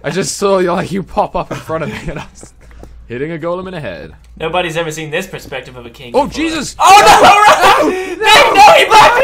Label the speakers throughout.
Speaker 1: I just saw you pop up in front of me and I was hitting a golem in the head.
Speaker 2: Nobody's ever seen this perspective of a king.
Speaker 1: Oh,
Speaker 2: before.
Speaker 1: Jesus!
Speaker 2: Oh, no! No, he blocked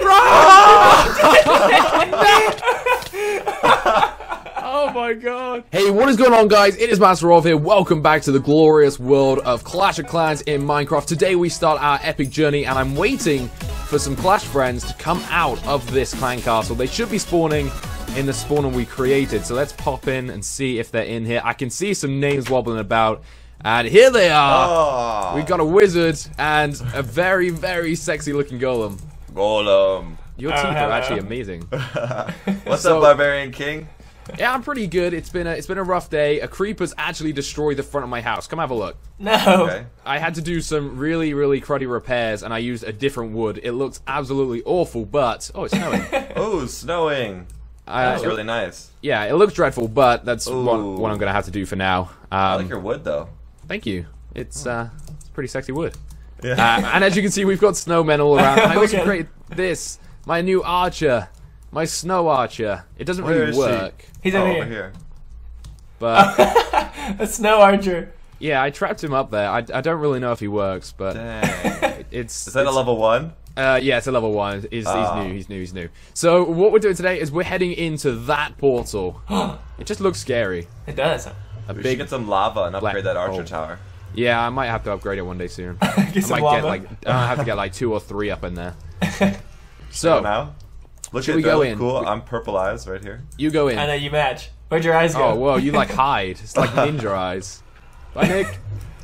Speaker 2: it!
Speaker 1: Oh my god. Hey, what is going on, guys? It is MasterOv here. Welcome back to the glorious world of Clash of Clans in Minecraft. Today we start our epic journey and I'm waiting for some Clash friends to come out of this clan castle. They should be spawning in the spawner we created. So let's pop in and see if they're in here. I can see some names wobbling about. And here they are.
Speaker 3: Oh.
Speaker 1: We've got a wizard and a very, very sexy looking golem.
Speaker 3: Golem.
Speaker 1: Your teeth are actually amazing.
Speaker 3: What's up, Barbarian King?
Speaker 1: Yeah, I'm pretty good. It's been a rough day. A creeper's actually destroyed the front of my house. Come have a look.
Speaker 2: No.
Speaker 3: Okay.
Speaker 1: I had to do some really cruddy repairs, and I used a different wood. It looked absolutely awful, but oh, it's snowing.
Speaker 3: Oh, snowing. That's really nice.
Speaker 1: Yeah, it looks dreadful, but that's what I'm gonna have to do for now.
Speaker 3: I like your wood, though.
Speaker 1: Thank you. It's pretty sexy wood.
Speaker 3: Yeah.
Speaker 1: And as you can see, we've got snowmen all around. I also created this, my new archer, my snow archer. It doesn't really work.
Speaker 2: He's over here.
Speaker 1: But
Speaker 2: a snow archer.
Speaker 1: yeah, I trapped him up there. I don't really know if he works, but
Speaker 3: Dang.
Speaker 1: it's.
Speaker 3: Is that a level 1?
Speaker 1: Yeah, it's a level 1. He's new. So what we're doing today is we're heading into that portal. It just looks scary.
Speaker 2: It does.
Speaker 3: We should get some lava and upgrade that archer tower.
Speaker 1: Yeah, I might have to upgrade it one day soon.
Speaker 2: Get some lava.
Speaker 1: I have to get like 2 or 3 up in there.
Speaker 3: So
Speaker 1: So
Speaker 3: now, look
Speaker 1: should
Speaker 3: at
Speaker 1: we go
Speaker 3: that.
Speaker 1: in?
Speaker 3: Cool. I'm purple eyes right here.
Speaker 1: you go in.
Speaker 2: I know you match. Where'd your eyes go?
Speaker 1: Oh well, you like hide. It's like ninja eyes. Bye, Nick.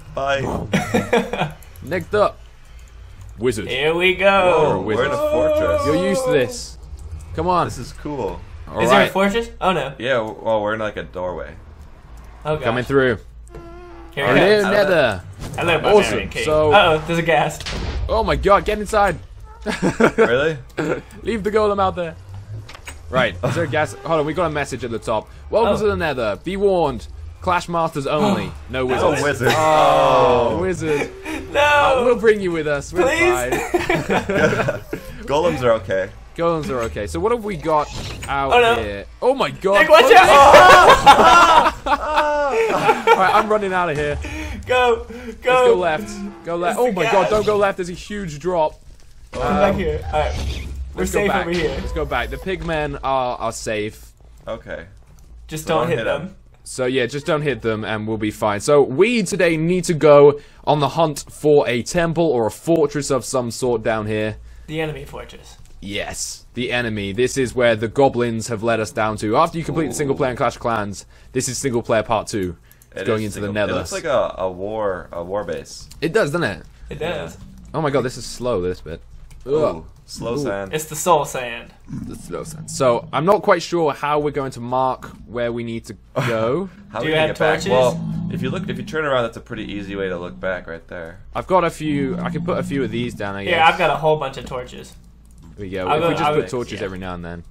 Speaker 3: Bye.
Speaker 1: Next up, wizard.
Speaker 2: Here we
Speaker 3: Whoa,
Speaker 2: go.
Speaker 3: we're in a fortress.
Speaker 1: You're used to this. Come on.
Speaker 3: This is cool.
Speaker 1: All
Speaker 2: Is there a
Speaker 1: right,
Speaker 2: fortress? Oh no.
Speaker 3: Yeah, well, we're in like a doorway.
Speaker 2: Oh gosh.
Speaker 1: coming through.
Speaker 2: Here
Speaker 1: Hello,
Speaker 2: it goes.
Speaker 1: Nether.
Speaker 2: Hello, Barbarian
Speaker 1: Awesome.
Speaker 2: King.
Speaker 1: So-
Speaker 2: Uh-oh, there's a ghast.
Speaker 1: Oh my God, get inside.
Speaker 3: Really?
Speaker 1: Leave the golem out there. Right, is there a gas? Hold on, we got a message at the top. Welcome to the Nether. Be warned, Clash Masters only. No wizards.
Speaker 3: Oh, wizard.
Speaker 1: Oh, wizard.
Speaker 2: No.
Speaker 1: We'll bring you with us. We're
Speaker 2: Please.
Speaker 1: fine.
Speaker 3: Golems are okay.
Speaker 1: Golems are okay. So what have we got out
Speaker 2: Oh, no.
Speaker 1: here? Oh my God.
Speaker 2: Nick, watch out!
Speaker 1: Alright, I'm running out of here.
Speaker 2: Go.
Speaker 1: Let's go left. Go left.
Speaker 2: It's
Speaker 1: Oh
Speaker 2: the
Speaker 1: my
Speaker 2: gas.
Speaker 1: God, don't go left. There's a huge drop.
Speaker 2: Come back here. Alright. We're
Speaker 1: Let's go
Speaker 2: safe
Speaker 1: back.
Speaker 2: over here.
Speaker 1: Let's go back. The pigmen are safe.
Speaker 3: Okay.
Speaker 2: Just
Speaker 3: So
Speaker 2: don't hit them.
Speaker 3: 'em.
Speaker 1: So yeah, just don't hit them and we'll be fine. So we today need to go on the hunt for a temple or a fortress of some sort down here.
Speaker 2: The enemy fortress.
Speaker 1: Yes, the enemy. This is where the goblins have led us down to. After you complete the single player in Clash of Clans, this is single player part 2. It's going into the Nether.
Speaker 3: It looks like a war base.
Speaker 1: It does, doesn't it?
Speaker 2: It does.
Speaker 1: Oh my God, this is slow, this bit.
Speaker 3: Ooh, slow sand.
Speaker 2: It's the soul sand.
Speaker 1: The slow sand. So I'm not quite sure how we're going to mark where we need to go.
Speaker 3: How
Speaker 2: Do
Speaker 3: we
Speaker 2: you
Speaker 3: gonna
Speaker 2: have
Speaker 3: get back?
Speaker 2: torches?
Speaker 3: Well, if you turn around, that's a pretty easy way to look back right there.
Speaker 1: I've got a few. I can put a few of these down. I guess.
Speaker 2: Here, I've got a whole bunch of torches.
Speaker 1: Here we go.
Speaker 2: I'll
Speaker 1: If
Speaker 2: go-
Speaker 1: we just
Speaker 2: I'll
Speaker 1: put
Speaker 2: go-
Speaker 1: torches
Speaker 2: yeah.
Speaker 1: every now and then.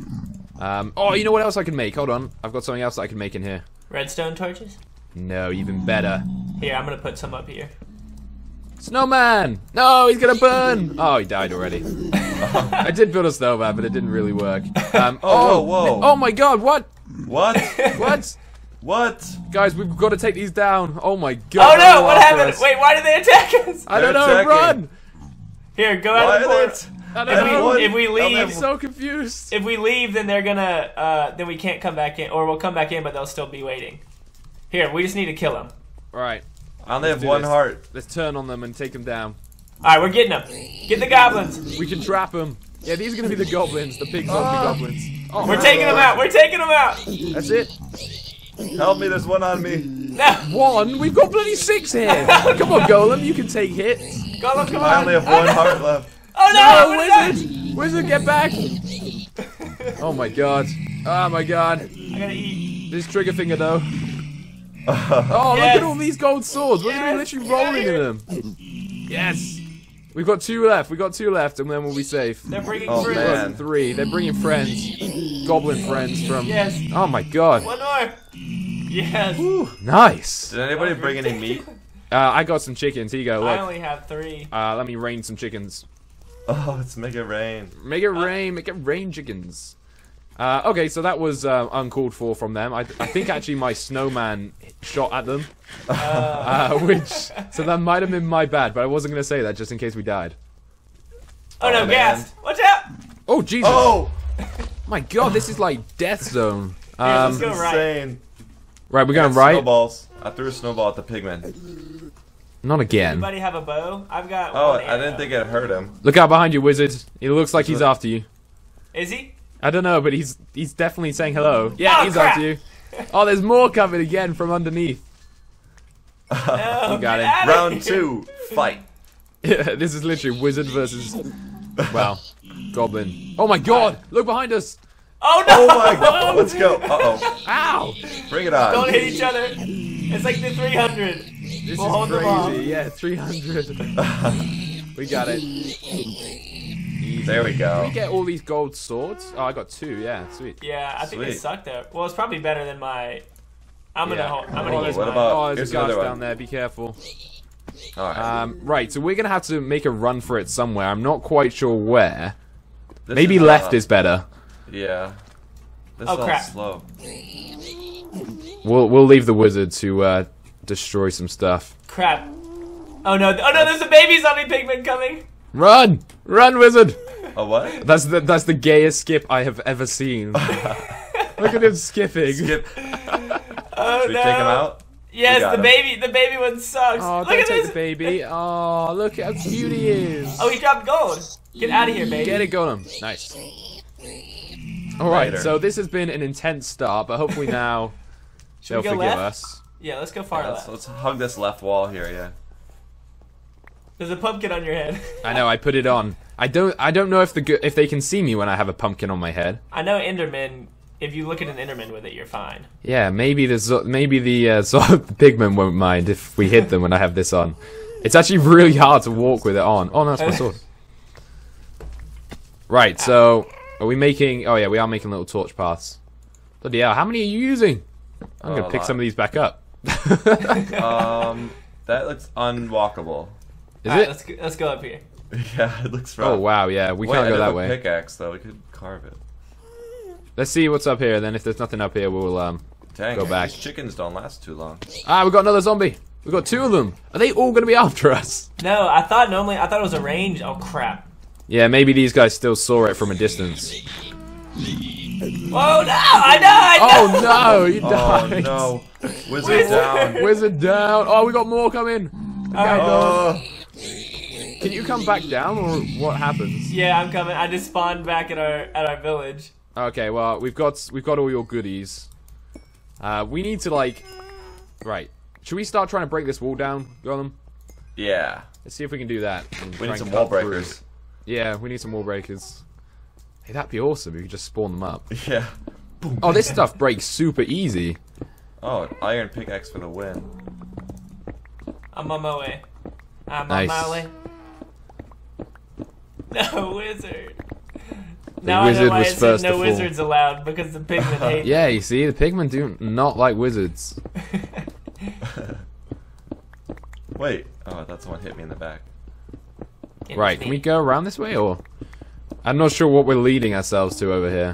Speaker 1: Oh, you know what else I can make? Hold on. I've got something else that I can make in here.
Speaker 2: Redstone torches?
Speaker 1: No, even better.
Speaker 2: Here, I'm gonna put some up here.
Speaker 1: Snowman! No, he's gonna burn! Oh, he died already. I did build a snowman, but it didn't really work.
Speaker 3: Whoa.
Speaker 1: Oh my God! What?
Speaker 3: What?
Speaker 1: What?
Speaker 3: What?
Speaker 1: Guys, we've got to take these down. Oh my God!
Speaker 2: Oh
Speaker 1: they're
Speaker 2: no! What
Speaker 1: after
Speaker 2: happened?
Speaker 1: us.
Speaker 2: Wait, why did they attack us?
Speaker 1: I don't
Speaker 3: They're
Speaker 1: know.
Speaker 3: attacking.
Speaker 1: Run!
Speaker 2: Here, go
Speaker 3: Why
Speaker 2: out of the
Speaker 3: are they
Speaker 2: port.
Speaker 1: I don't know.
Speaker 2: If we
Speaker 1: I'm
Speaker 2: leave,
Speaker 1: so confused.
Speaker 2: if we leave, then they're gonna, then we can't come back in, or we'll come back in, but they'll still be waiting. Here, we just need to kill them.
Speaker 1: All right,
Speaker 3: I only have
Speaker 1: do
Speaker 3: one
Speaker 1: this.
Speaker 3: heart.
Speaker 1: let's turn on them and take them down.
Speaker 2: All right, we're getting them. Get the goblins.
Speaker 1: We can trap them. Yeah, these are gonna be the goblins, the big zombie goblins. Oh,
Speaker 2: We're taking them out. We're taking them out.
Speaker 1: That's it.
Speaker 3: Help me, there's one on me.
Speaker 2: No,
Speaker 1: One. We've got bloody 6 here. Come on, golem. You can take hits.
Speaker 2: Golem, come
Speaker 3: I
Speaker 2: on.
Speaker 3: only have one heart left.
Speaker 2: Oh no!
Speaker 1: No,
Speaker 2: what is that?
Speaker 1: wizard! Wizard, get back! Oh my God! Oh my God!
Speaker 2: I gotta eat.
Speaker 1: This trigger finger though. Oh,
Speaker 2: Yes.
Speaker 1: look at all these gold swords! We're gonna be
Speaker 2: Yes.
Speaker 1: literally
Speaker 2: Get out
Speaker 1: rolling in them. Yes. We've got 2 left. We've got 2 left, and then we'll be safe.
Speaker 2: They're bringing
Speaker 3: Oh,
Speaker 2: fruit.
Speaker 1: We've got
Speaker 3: man.
Speaker 1: 3. They're bringing friends, goblin friends from.
Speaker 2: Yes.
Speaker 1: Oh my God!
Speaker 2: One more. Yes.
Speaker 1: Nice.
Speaker 3: Did anybody bring any meat?
Speaker 1: I got some chickens. Here you go.
Speaker 2: I
Speaker 1: Look.
Speaker 2: only have 3.
Speaker 1: Let me rain some chickens.
Speaker 3: Oh, let's make it rain.
Speaker 1: Make it rain. Make it rain, chickens. Okay, so that was uncalled for from them. I think actually my snowman shot at them. So that might have been my bad, but I wasn't going to say that just in case we died.
Speaker 2: Oh no, gas! Watch out!
Speaker 1: Oh, Jesus.
Speaker 3: Oh!
Speaker 1: My God, this is like death zone.
Speaker 2: Let's go
Speaker 3: Insane.
Speaker 1: Right, we're going right?
Speaker 3: Snowballs. I threw a snowball at the pigman.
Speaker 1: Not again.
Speaker 2: Anybody have a bow? I've got
Speaker 3: Oh,
Speaker 2: one
Speaker 3: I didn't think it hurt him.
Speaker 1: Look out behind you, wizard. He looks like he's after you.
Speaker 2: Is he?
Speaker 1: I don't know, but he's definitely saying hello. Yeah, he's
Speaker 2: crap.
Speaker 1: after you. Oh, there's more coming again from underneath.
Speaker 2: No,
Speaker 1: You got
Speaker 2: get
Speaker 1: it.
Speaker 2: out of
Speaker 3: Round
Speaker 2: here.
Speaker 3: 2, fight.
Speaker 1: Yeah, this is literally wizard versus, well, goblin. Oh my God! Look behind us!
Speaker 2: Oh no!
Speaker 3: Oh my god, let's go. Uh-oh.
Speaker 1: Ow!
Speaker 3: Bring it on.
Speaker 2: Don't hit each other. It's like the 300.
Speaker 1: This
Speaker 2: We'll hold
Speaker 1: is
Speaker 2: them off.
Speaker 1: crazy. Yeah, 300. We got it.
Speaker 3: There we
Speaker 1: Did
Speaker 3: go.
Speaker 1: we get all these gold swords? Oh, I got 2. Yeah, sweet.
Speaker 2: Yeah, I think they
Speaker 3: Sweet.
Speaker 2: suck though. Well, it's probably better than my. I'm gonna
Speaker 1: Yeah.
Speaker 2: use
Speaker 1: there's,
Speaker 3: What
Speaker 2: mine.
Speaker 3: about-
Speaker 1: oh, there's
Speaker 3: here's
Speaker 1: a guard
Speaker 3: another one.
Speaker 1: down there. Be careful.
Speaker 3: Alright.
Speaker 1: Right, so we're gonna have to make a run for it somewhere. I'm not quite sure where.
Speaker 3: This
Speaker 1: Maybe
Speaker 3: is,
Speaker 1: left is better.
Speaker 3: Yeah. This
Speaker 2: Oh,
Speaker 3: is all
Speaker 2: crap.
Speaker 3: slow.
Speaker 1: We'll leave the wizard to destroy some stuff.
Speaker 2: Crap. Oh no! Oh no! There's a baby zombie pigman coming.
Speaker 1: Run! Run, wizard!
Speaker 3: A what?
Speaker 1: That's the gayest skip I have ever seen. Look at him skipping.
Speaker 3: Skip.
Speaker 2: Oh
Speaker 3: Should we
Speaker 2: no!
Speaker 3: take him out?
Speaker 2: Yes,
Speaker 3: got
Speaker 2: the baby one sucks.
Speaker 1: Oh,
Speaker 2: Look
Speaker 1: don't
Speaker 2: at
Speaker 1: take
Speaker 2: this.
Speaker 1: the baby. Oh, look how cute he is.
Speaker 2: Oh, he dropped gold. Get out of here, baby.
Speaker 1: Get it, Golem. Nice. Alright,
Speaker 3: Later.
Speaker 1: so this has been an intense start, but hopefully now
Speaker 2: Should
Speaker 1: they'll
Speaker 2: we go
Speaker 1: forgive
Speaker 2: left?
Speaker 1: us.
Speaker 2: Yeah, let's go far
Speaker 3: Let's,
Speaker 2: left.
Speaker 3: let's hug this left wall here, yeah.
Speaker 2: There's a pumpkin on your head.
Speaker 1: I know, I put it on. I don't know if if they can see me when I have a pumpkin on my head.
Speaker 2: I know Enderman. If you look at an Enderman with it, you're fine.
Speaker 1: Yeah, maybe the sort of the pigmen won't mind if we hit them when I have this on. It's actually really hard to walk with it on. Oh no, that's my sword. Right, so are we making? Oh yeah, we are making little torch paths. Bloody hell, how many are you using? I'm gonna
Speaker 3: A
Speaker 1: pick
Speaker 3: lot.
Speaker 1: some of these back up.
Speaker 3: That looks unwalkable.
Speaker 1: Is
Speaker 2: Alright,
Speaker 1: it?
Speaker 2: let's go up here.
Speaker 3: Yeah, it looks rough.
Speaker 1: Oh wow, yeah, we can't
Speaker 3: I
Speaker 1: go
Speaker 3: do
Speaker 1: that
Speaker 3: have a
Speaker 1: way.
Speaker 3: pickaxe though, we could carve it.
Speaker 1: Let's see what's up here. Then if there's nothing up here, we'll
Speaker 3: Dang,
Speaker 1: go back.
Speaker 3: these chickens don't last too long.
Speaker 1: Ah, we got another zombie. We got 2 of them. Are they all gonna be after us?
Speaker 2: No, I thought it was a range. Oh crap.
Speaker 1: Yeah, maybe these guys still saw it from a distance.
Speaker 2: Whoa, no! I died!
Speaker 1: Oh no, you
Speaker 3: Oh
Speaker 1: died.
Speaker 3: no. Wizard
Speaker 2: Wizard.
Speaker 3: down.
Speaker 1: Wizard down. Oh, we got more coming.
Speaker 2: Alright.
Speaker 3: Oh,
Speaker 1: Can you come back down, or what happens?
Speaker 2: Yeah, I'm coming. I just spawned back at our village.
Speaker 1: Okay, well we've got all your goodies. We need to right. Should we start trying to break this wall down, Golem?
Speaker 3: yeah.
Speaker 1: Let's see if we can do that. and
Speaker 3: We
Speaker 1: try
Speaker 3: need
Speaker 1: and
Speaker 3: some
Speaker 1: cut
Speaker 3: wall
Speaker 1: through.
Speaker 3: breakers.
Speaker 1: Yeah, we need some wall breakers. Hey, that'd be awesome if you could just spawn them up.
Speaker 3: Yeah.
Speaker 1: Oh, this stuff breaks super easy.
Speaker 3: Oh, iron pickaxe for the win.
Speaker 2: I'm on my way. I'm
Speaker 1: Nice.
Speaker 2: on my way. No wizard.
Speaker 1: The
Speaker 2: Now I
Speaker 1: wizard
Speaker 2: know why
Speaker 1: was
Speaker 2: it said
Speaker 1: first to
Speaker 2: no
Speaker 1: fall.
Speaker 2: wizards allowed, because the pigmen hate.
Speaker 1: Yeah, you see, the pigmen do not like wizards.
Speaker 3: Wait. Oh, that's the one hit me in the back.
Speaker 1: Right, can we go around this way, or? I'm not sure what we're leading ourselves to over here.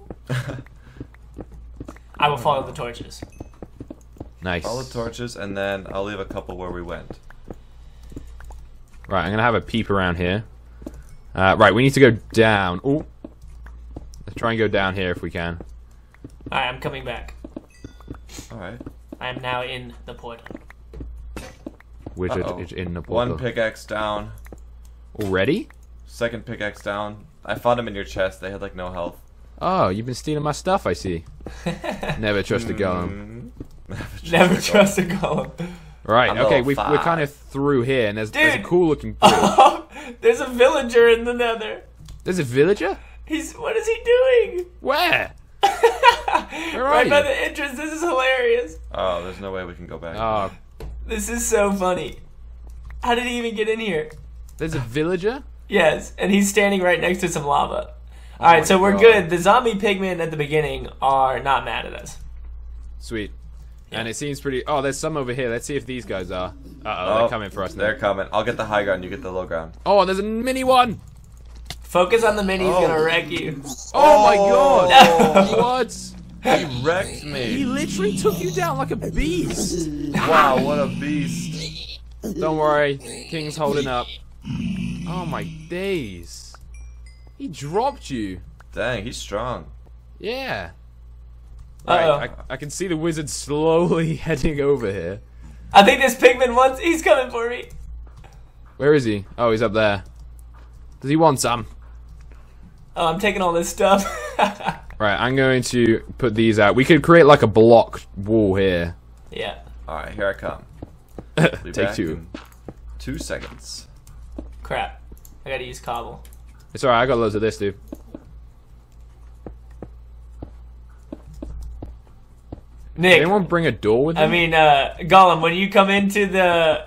Speaker 2: I will follow the torches.
Speaker 1: Nice.
Speaker 3: All the torches, and then I'll leave a couple where we went.
Speaker 1: Right, I'm gonna have a peep around here. Right, we need to go down. Ooh. Let's try and go down here if we can.
Speaker 2: Alright, I'm coming back.
Speaker 3: Alright.
Speaker 2: I am now in the portal.
Speaker 1: Wizard
Speaker 3: Uh-oh.
Speaker 1: is in the portal.
Speaker 3: One pickaxe down.
Speaker 1: Already?
Speaker 3: Second pickaxe down. I found them in your chest. They had like no health.
Speaker 1: Oh, you've been stealing my stuff, I see. Never trust a golem.
Speaker 2: Never trust a golem.
Speaker 1: Right,
Speaker 3: I'm
Speaker 1: okay,
Speaker 3: level
Speaker 1: we're
Speaker 3: 5.
Speaker 1: kind of through here, and there's a
Speaker 2: Dude.
Speaker 1: cool looking bridge.
Speaker 2: Oh, there's a villager in the nether.
Speaker 1: There's a villager?
Speaker 2: What is he doing?
Speaker 1: Where? Where are
Speaker 2: Right
Speaker 1: you?
Speaker 2: by the entrance. This is hilarious.
Speaker 3: Oh, there's no way we can go back.
Speaker 1: Oh,
Speaker 2: This is so funny. How did he even get in here?
Speaker 1: there's a villager?
Speaker 2: Yes, and he's standing right next to some lava. Alright, so we're
Speaker 3: God.
Speaker 2: good. The zombie pigmen at the beginning are not mad at us.
Speaker 1: Sweet.
Speaker 2: Yeah.
Speaker 1: And it seems pretty... Oh, there's some over here. Let's see if these guys are. Uh-oh,
Speaker 3: Oh,
Speaker 1: they're coming for us now.
Speaker 3: They're coming. I'll get the high ground. You get the low ground.
Speaker 1: Oh, there's a mini one!
Speaker 2: Focus on the mini. He's gonna wreck you.
Speaker 1: Oh my god! What?
Speaker 3: He wrecked me.
Speaker 1: He literally took you down like a beast.
Speaker 3: Wow, what a beast.
Speaker 1: Don't worry, King's holding up. Oh my days. He dropped you.
Speaker 3: Dang, he's strong.
Speaker 1: Yeah.
Speaker 2: Uh-oh.
Speaker 1: Right, I can see the wizard slowly heading over here.
Speaker 2: I think this pigman wants. He's coming for me.
Speaker 1: Where is he? Oh, he's up there. Does he want some?
Speaker 2: Oh, I'm taking all this stuff.
Speaker 1: Right, I'm going to put these out. We could create like a block wall here.
Speaker 2: Yeah.
Speaker 3: Alright, here I come. Be
Speaker 1: Take
Speaker 3: back
Speaker 1: 2.
Speaker 3: in 2 seconds.
Speaker 2: Crap. I gotta use cobble.
Speaker 1: It's alright, I got loads of this, dude.
Speaker 2: Nick.
Speaker 1: Did anyone bring a door with them?
Speaker 2: I mean, Gollum, when you come into the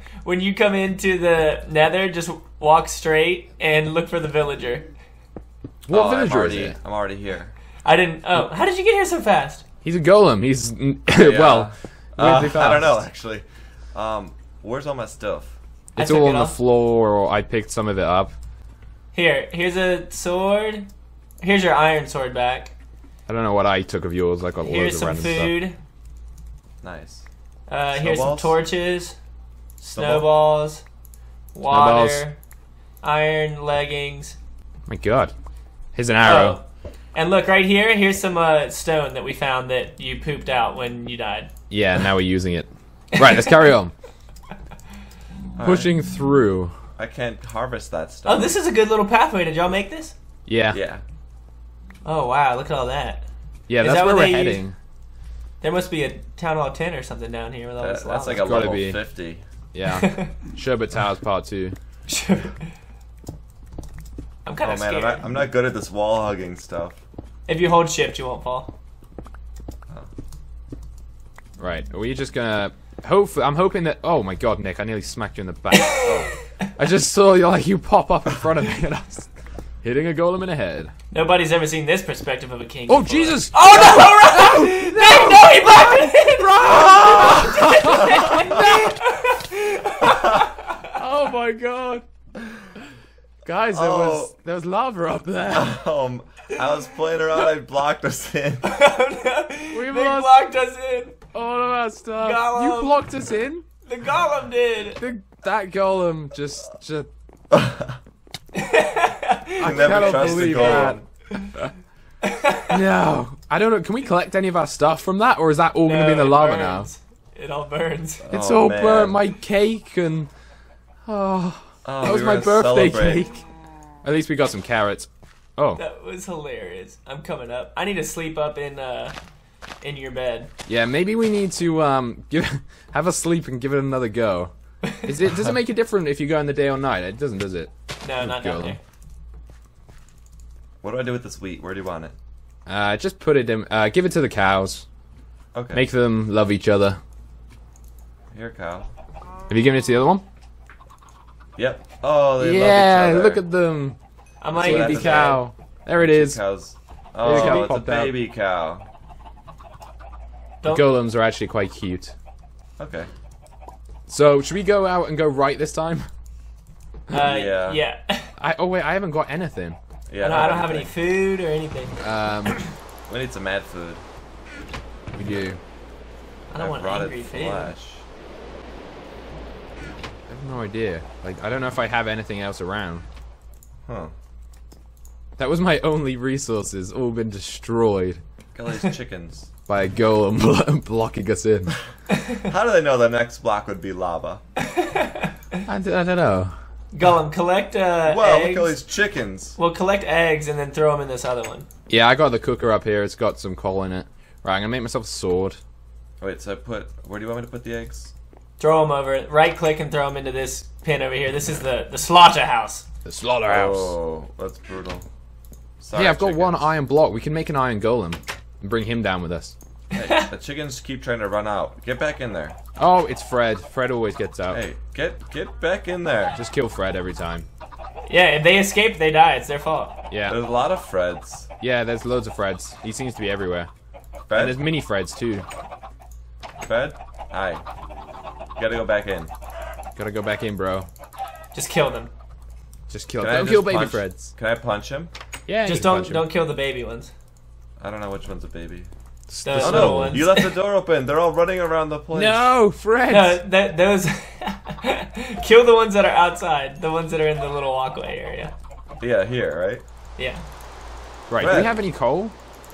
Speaker 2: Nether, just walk straight and look for the villager.
Speaker 1: What villager is it?
Speaker 3: I'm already here.
Speaker 2: I didn't. Oh, how did you get here so fast?
Speaker 1: He's a golem. He's
Speaker 3: Yeah.
Speaker 1: well. Weirdly fast.
Speaker 3: I don't know actually. Where's all my stuff?
Speaker 1: It's
Speaker 2: I took
Speaker 1: all
Speaker 2: it
Speaker 1: on the
Speaker 2: off.
Speaker 1: floor, or I picked some of it up.
Speaker 2: Here's a sword. Here's your iron sword back.
Speaker 1: I don't know what I took of yours. I got
Speaker 2: Here's
Speaker 1: loads of
Speaker 2: some
Speaker 1: random
Speaker 2: food.
Speaker 3: Nice.
Speaker 2: Here's some
Speaker 3: Snowballs?
Speaker 2: torches, snowballs, water, iron leggings.
Speaker 1: stuff. My God. Here's an arrow.
Speaker 2: Oh, and look right here. Here's some stone that we found that you pooped out when you died.
Speaker 1: Yeah, now we're using it. Right, let's carry on.
Speaker 3: All
Speaker 1: Pushing through.
Speaker 3: I can't harvest that stuff.
Speaker 2: Oh, this is a good little pathway. Did y'all make this?
Speaker 1: Yeah.
Speaker 3: Yeah.
Speaker 2: Oh wow, look at all that.
Speaker 1: Yeah,
Speaker 2: Is
Speaker 1: that's
Speaker 2: that
Speaker 1: where
Speaker 2: what
Speaker 1: we're
Speaker 2: they use?
Speaker 1: heading.
Speaker 2: There must be a Town Hall 10 or something down here with all this
Speaker 3: That's
Speaker 2: lava.
Speaker 3: like a
Speaker 1: gotta
Speaker 3: level
Speaker 1: be.
Speaker 3: 50.
Speaker 1: Yeah. Sherbet Towers Part 2.
Speaker 2: I'm kind
Speaker 3: Oh
Speaker 2: of
Speaker 3: man,
Speaker 2: scared.
Speaker 3: I'm not good at this wall hugging stuff.
Speaker 2: If you hold shift, you won't fall.
Speaker 1: Right. Are we just gonna... Hopefully, I'm hoping that... Oh my God, Nick, I nearly smacked you in the back. Oh. I just saw you pop up in front of me and I was hitting a golem in the head.
Speaker 2: Nobody's ever seen this perspective of a king.
Speaker 1: Oh,
Speaker 2: before.
Speaker 1: Jesus!
Speaker 2: Oh no! Run! No, he blocked it!
Speaker 1: Oh my God. Guys, there was lava up there.
Speaker 3: I was playing around. I blocked us in.
Speaker 2: Oh, no.
Speaker 1: We
Speaker 2: They
Speaker 1: lost
Speaker 2: blocked us in.
Speaker 1: all of our stuff.
Speaker 2: Gollum.
Speaker 1: You blocked us in?
Speaker 2: The golem did.
Speaker 1: That golem just...
Speaker 3: I never
Speaker 1: cannot
Speaker 3: trust a
Speaker 1: believe
Speaker 3: golem.
Speaker 1: No. I don't know. Can we collect any of our stuff from that? Or is that all going to be in the
Speaker 2: it
Speaker 1: lava
Speaker 2: burns. It all burns.
Speaker 1: now? It's
Speaker 3: Oh,
Speaker 1: all
Speaker 3: man.
Speaker 1: burnt. My cake and... Oh, that was
Speaker 3: we
Speaker 1: my
Speaker 3: were
Speaker 1: birthday
Speaker 3: gonna celebrate.
Speaker 1: cake. At least we got some carrots. Oh.
Speaker 2: That was hilarious. I'm coming up. I need to sleep up in your bed.
Speaker 1: Yeah, maybe we need to have a sleep and give it another go. Does it make it different if you go in the day or night? It doesn't, does it?
Speaker 2: No, not down
Speaker 1: golem.
Speaker 2: there.
Speaker 3: What do I do with this wheat? Where do you want it?
Speaker 1: Just put it in. Give it to the cows.
Speaker 3: Okay.
Speaker 1: Make them love each other.
Speaker 3: Here, cow.
Speaker 1: Have you given it to the other one?
Speaker 3: Yep. Oh, they
Speaker 1: Yeah,
Speaker 3: love each other.
Speaker 1: look at them.
Speaker 2: I'm like,
Speaker 3: Sweet.
Speaker 1: Baby
Speaker 3: that's a
Speaker 1: cow. There it is.
Speaker 3: Cows.
Speaker 1: Baby
Speaker 3: Oh,
Speaker 1: cow
Speaker 3: it's a
Speaker 1: popped out.
Speaker 3: baby cow.
Speaker 2: don't.
Speaker 1: Golems are actually quite cute.
Speaker 3: Okay.
Speaker 1: So, should we go out and go right this time?
Speaker 3: Yeah.
Speaker 2: Yeah.
Speaker 1: Oh wait, I haven't got anything.
Speaker 3: Yeah.
Speaker 2: I don't have any food or anything.
Speaker 3: We need some mad food.
Speaker 1: We do.
Speaker 2: I don't want
Speaker 3: rotted
Speaker 2: angry food.
Speaker 3: flesh.
Speaker 1: I have no idea. Like, I don't know if I have anything else around.
Speaker 3: Huh.
Speaker 1: That was my only resources, all been destroyed
Speaker 3: Got all these chickens.
Speaker 1: by a golem blocking us in.
Speaker 3: How do they know the next block would be lava?
Speaker 1: I don't know.
Speaker 2: Gollum, collect
Speaker 3: Wow,
Speaker 2: eggs.
Speaker 3: look at all these chickens.
Speaker 2: Well, collect eggs and then throw them in this other one.
Speaker 1: Yeah, I got the cooker up here. It's got some coal in it. Right, I'm gonna make myself a sword.
Speaker 3: Wait, so where do you want me to put the eggs?
Speaker 2: Throw them over. Right click and throw them into this pin over here. This is the slaughterhouse.
Speaker 1: The slaughterhouse.
Speaker 3: Oh, that's brutal. Sorry,
Speaker 1: Hey, I've got one
Speaker 3: chickens.
Speaker 1: iron block. We can make an iron golem and bring him down with us.
Speaker 3: Hey, the chickens keep trying to run out. Get back in there.
Speaker 1: Oh, it's Fred. Fred always gets out.
Speaker 3: Hey, get back in there.
Speaker 1: Just kill Fred every time.
Speaker 2: Yeah, if they escape, they die. It's their fault.
Speaker 1: Yeah.
Speaker 3: There's a lot of Freds.
Speaker 1: Yeah, there's loads of Freds. He seems to be everywhere. And
Speaker 3: Fred?
Speaker 1: there's mini Freds too.
Speaker 3: Fred? Hi. You gotta go back in.
Speaker 1: Gotta go back in, bro.
Speaker 2: Just kill them.
Speaker 1: Just kill. Don't kill baby Freds.
Speaker 3: Can I punch him?
Speaker 1: Yeah.
Speaker 2: Just don't kill the baby ones.
Speaker 3: I don't know which one's a baby.
Speaker 2: Oh no! Ones.
Speaker 3: You left the door open. They're all running around the place.
Speaker 1: No, Fred.
Speaker 2: No, those. Kill the ones that are outside. The ones that are in the little walkway area.
Speaker 3: Yeah, here, right?
Speaker 2: Yeah.
Speaker 1: Right. Fred. Do we have any coal?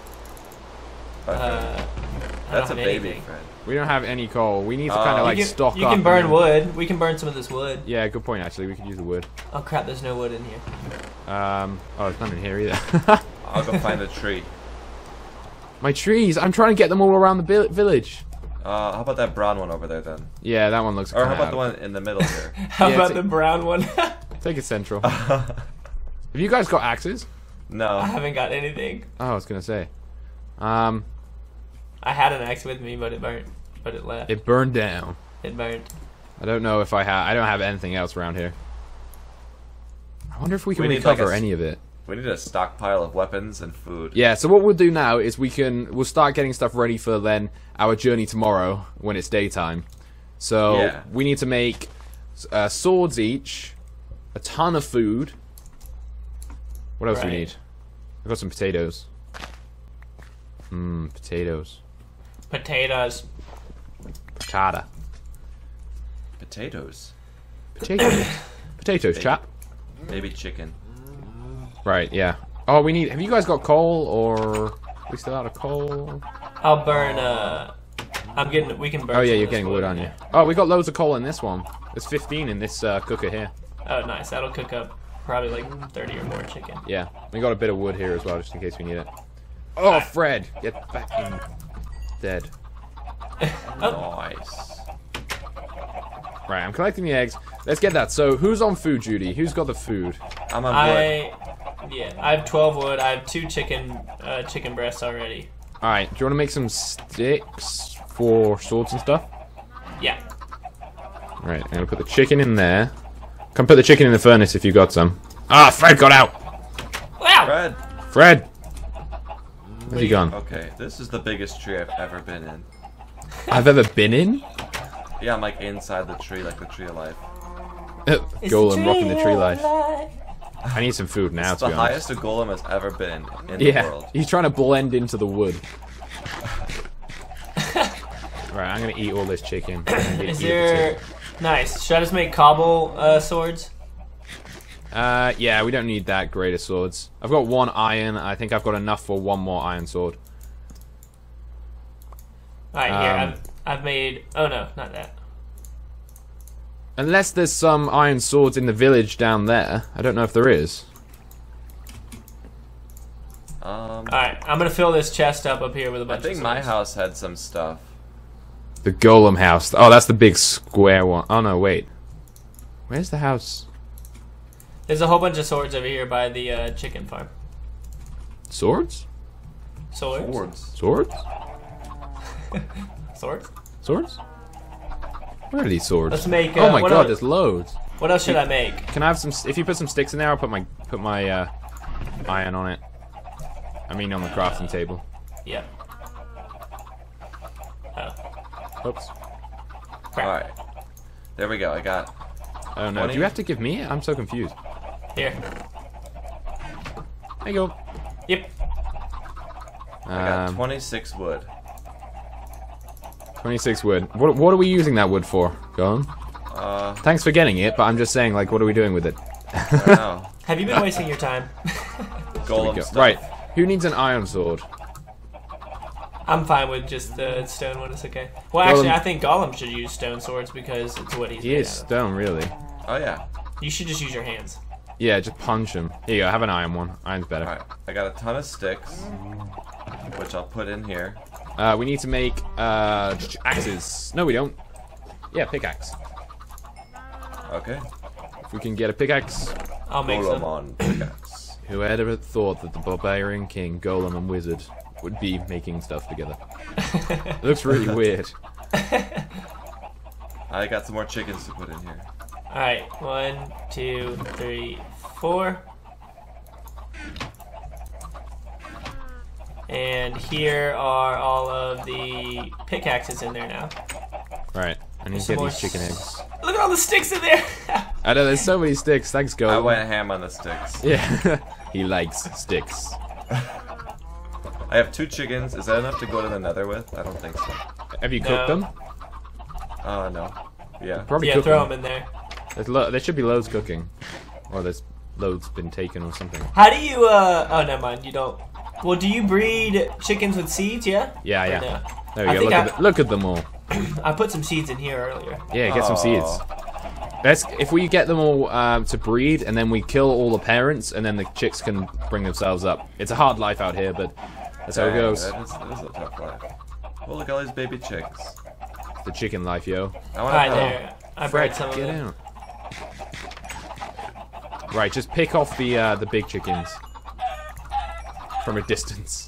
Speaker 3: That's a baby, Fred.
Speaker 1: We don't have any coal. We need to kind of like stock up.
Speaker 2: You can burn wood. We can burn some of this wood.
Speaker 1: Yeah, good point. Actually, we could use the wood.
Speaker 2: Oh crap! There's no wood in here.
Speaker 1: Oh, there's none in here either.
Speaker 3: I'll go find a tree.
Speaker 1: My trees. I'm trying to get them all around the village.
Speaker 3: How about that brown one over there then?
Speaker 1: Yeah, that one looks.
Speaker 3: Or how about the one in the middle here?
Speaker 2: How about the brown one?
Speaker 1: Take it central. Have you guys got axes?
Speaker 3: No.
Speaker 2: I haven't got anything.
Speaker 1: Oh, I was gonna say.
Speaker 2: I had an axe with me, but it burnt. But it left.
Speaker 1: It burned down.
Speaker 2: It burnt.
Speaker 1: I don't know if I have. I don't have anything else around here. I wonder if we can recover any of it.
Speaker 3: We need a stockpile of weapons and food.
Speaker 1: Yeah, so what we'll do now is we'll start getting stuff ready for then our journey tomorrow when it's daytime. So we need to make swords each, a ton of food. What else do we need? I've got some potatoes. Potatoes.
Speaker 2: Potatoes.
Speaker 1: Patata.
Speaker 3: Potatoes.
Speaker 1: Potatoes. Potatoes, chap.
Speaker 3: Maybe chicken.
Speaker 1: Right, yeah. Oh, we need... Have you guys got coal, or... Are we still out of coal?
Speaker 2: I'll burn, we can burn...
Speaker 1: Oh, yeah, you're getting wood, aren't you? Oh, we got loads of coal in this one. There's 15 in this cooker here.
Speaker 2: Oh, nice. That'll cook up probably like 30 or more chicken.
Speaker 1: Yeah. We got a bit of wood here as well, just in case we need it. Oh, Fred! Get back in. Dead.
Speaker 3: Nice.
Speaker 1: Right, I'm collecting the eggs. Let's get that. So, who's on food duty? Who's got the food?
Speaker 3: I'm on wood.
Speaker 2: Yeah, I have 12 wood. I have 2 chicken breasts already.
Speaker 1: Alright, do you want to make some sticks for swords and stuff?
Speaker 2: Yeah.
Speaker 1: Alright, I'm going to put the chicken in there. Come put the chicken in the furnace if you got some. Ah, Fred got out!
Speaker 2: Wow!
Speaker 1: Fred! Where's he gone?
Speaker 3: Okay, this is the biggest tree I've ever been in.
Speaker 1: I've ever been in?
Speaker 3: Yeah, I'm like inside the tree, like the tree of life.
Speaker 1: Golem rocking the tree life. I need some food now, to be honest.
Speaker 3: It's the highest a golem has ever been in the world.
Speaker 1: He's trying to blend into the wood. Right, I'm gonna eat all this chicken.
Speaker 2: Is there... Nice. Should I just make cobble swords?
Speaker 1: Yeah, we don't need that great of swords. I've got 1 iron. I think I've got enough for 1 more iron sword.
Speaker 2: Alright, here. I've made... Oh, no, not that.
Speaker 1: Unless there's some iron swords in the village down there. I don't know if there is.
Speaker 2: Alright, I'm gonna fill this chest up here with a bunch of
Speaker 3: I think my house had some stuff.
Speaker 1: The golem house. Oh, that's the big square one. Oh, no, wait. Where's the house?
Speaker 2: There's a whole bunch of swords over here by the chicken farm.
Speaker 1: Swords?
Speaker 2: Swords?
Speaker 1: Swords?
Speaker 2: Swords?
Speaker 1: Swords? Where are these swords?
Speaker 2: Let's make.
Speaker 1: Oh my god, there's loads.
Speaker 2: What else should I make?
Speaker 1: Can I have some? If you put some sticks in there, I'll put my iron on it. I mean, on the crafting table.
Speaker 2: Yep. Oh.
Speaker 1: Oops.
Speaker 2: Crap.
Speaker 3: All right. There we go. I got.
Speaker 1: Oh no! Do you have to give me it? I'm so confused.
Speaker 2: Here.
Speaker 1: There you go.
Speaker 2: Yep.
Speaker 3: I got 26 wood.
Speaker 1: 26 wood. What are we using that wood for? Go on. Thanks for getting it, but I'm just saying, like, what are we doing with it?
Speaker 3: I don't know.
Speaker 2: Have you been wasting your time?
Speaker 3: Golem stuff.
Speaker 1: Right. Who needs an iron sword?
Speaker 2: I'm fine with just the stone one. It's okay. Well, actually, I think Gollum should use stone swords because it's what he's.
Speaker 1: He is stone, really.
Speaker 3: Oh yeah.
Speaker 2: You should just use your hands.
Speaker 1: Yeah, just punch him. Here you go. Have an iron one. Iron's better.
Speaker 3: All right. I got a ton of sticks, which I'll put in here.
Speaker 1: We need to make axes. No, we don't. Yeah, pickaxe.
Speaker 3: Okay.
Speaker 1: If we can get a pickaxe.
Speaker 2: I'll make some.
Speaker 3: on pickaxe.
Speaker 1: Who had ever thought that the Barbarian King, Golem, and Wizard would be making stuff together? It looks really weird.
Speaker 3: I got some more chickens to put in here.
Speaker 2: Alright, 1, 2, 3, 4. And here are all of the pickaxes in there now.
Speaker 1: Right, I need to get these chicken eggs.
Speaker 2: Look at all the sticks in there!
Speaker 1: I know, there's so many sticks. Thanks, Golem.
Speaker 3: I went ham on the sticks.
Speaker 1: Yeah, he likes sticks.
Speaker 3: I have 2 chickens. Is that enough to go to the nether with? I don't think so.
Speaker 1: Have you cooked them?
Speaker 3: No. Yeah.
Speaker 1: Probably
Speaker 2: Yeah,
Speaker 1: cook
Speaker 2: throw
Speaker 1: them.
Speaker 2: them in there.
Speaker 1: There should be loads cooking. Or there's loads been taken or something.
Speaker 2: How do you, oh, never mind, you don't. Well, do you breed chickens with seeds, yeah?
Speaker 1: Yeah,
Speaker 2: Or
Speaker 1: yeah.
Speaker 2: no?
Speaker 1: There we go. Look at them all.
Speaker 2: I put some seeds in here earlier.
Speaker 1: Yeah, get some seeds. If we get them all to breed, and then we kill all the parents, and then the chicks can bring themselves up. It's a hard life out here, but that's how it goes.
Speaker 3: That is a tough life. Oh, look at all these baby chicks.
Speaker 1: The chicken life, yo.
Speaker 2: Alright, there. I bred some of
Speaker 1: Get
Speaker 2: them.
Speaker 1: out. Right, just pick off the big chickens from a distance.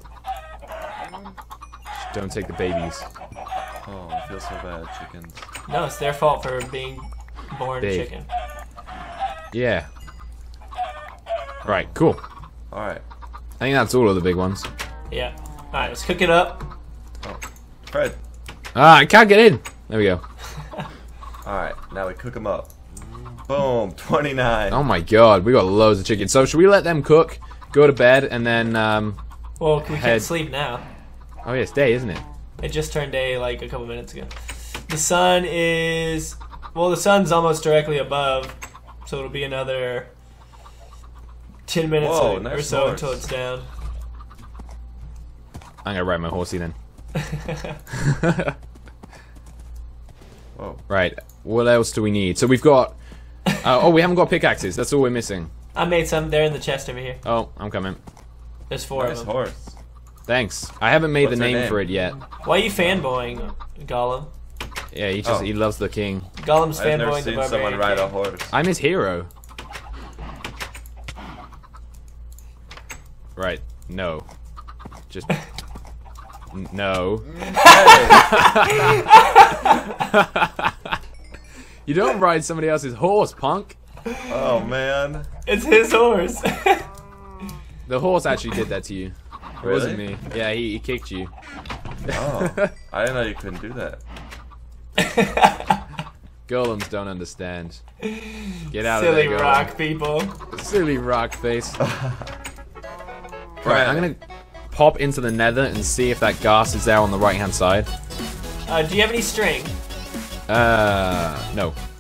Speaker 1: Just don't take the babies.
Speaker 3: Oh, I feel so bad, chickens.
Speaker 2: No, it's their fault for being born
Speaker 1: Big.
Speaker 2: chicken.
Speaker 1: Yeah. Right, cool.
Speaker 3: Alright.
Speaker 1: I think that's all of the big ones.
Speaker 2: Yeah. Alright, let's cook it up.
Speaker 3: Oh. Fred.
Speaker 1: Ah, I can't get in. There we go.
Speaker 3: Alright, now we cook them up. Boom, 29.
Speaker 1: Oh my god, we got loads of chickens. So should we let them cook, go to bed, and then
Speaker 2: Well, we
Speaker 1: head-
Speaker 2: can't sleep now.
Speaker 1: Oh yeah, it's day, isn't it?
Speaker 2: It just turned day like a couple minutes ago. The sun is... Well, the sun's almost directly above, so it'll be another 10 minutes
Speaker 3: Whoa,
Speaker 2: or
Speaker 3: nice
Speaker 2: so
Speaker 3: horse.
Speaker 2: until it's down.
Speaker 1: I'm gonna ride my horsey then.
Speaker 3: Whoa.
Speaker 1: Right, what else do we need? So we've got... oh, we haven't got pickaxes. That's all we're missing.
Speaker 2: I made some. They're in the chest over here.
Speaker 1: Oh, I'm coming.
Speaker 2: There's 4
Speaker 3: Nice
Speaker 2: of them.
Speaker 3: horse.
Speaker 1: Thanks. I haven't made
Speaker 3: What's
Speaker 1: the
Speaker 3: her
Speaker 1: name
Speaker 3: name?
Speaker 1: for it yet.
Speaker 2: Why are you fanboying, Gollum?
Speaker 1: Yeah, he
Speaker 3: Oh.
Speaker 1: loves the king.
Speaker 2: Gollum's
Speaker 3: I've never
Speaker 2: fanboying the
Speaker 3: seen
Speaker 2: Barbarian
Speaker 3: someone ride a
Speaker 2: King.
Speaker 3: horse.
Speaker 1: I'm his hero. Right. No. Just... No. You don't ride somebody else's horse, punk.
Speaker 3: Oh, man.
Speaker 2: It's his horse.
Speaker 1: The horse actually did that to you. It
Speaker 3: Really?
Speaker 1: wasn't me. Yeah, he kicked you.
Speaker 3: Oh, I didn't know you couldn't do that.
Speaker 1: Golems don't understand. Get out
Speaker 2: Silly
Speaker 1: of there,
Speaker 2: rock
Speaker 1: golem.
Speaker 2: people.
Speaker 1: Silly rock face. Right, I'm gonna pop into the nether and see if that gas is there on the right hand side.
Speaker 2: Do you have any string?
Speaker 1: No.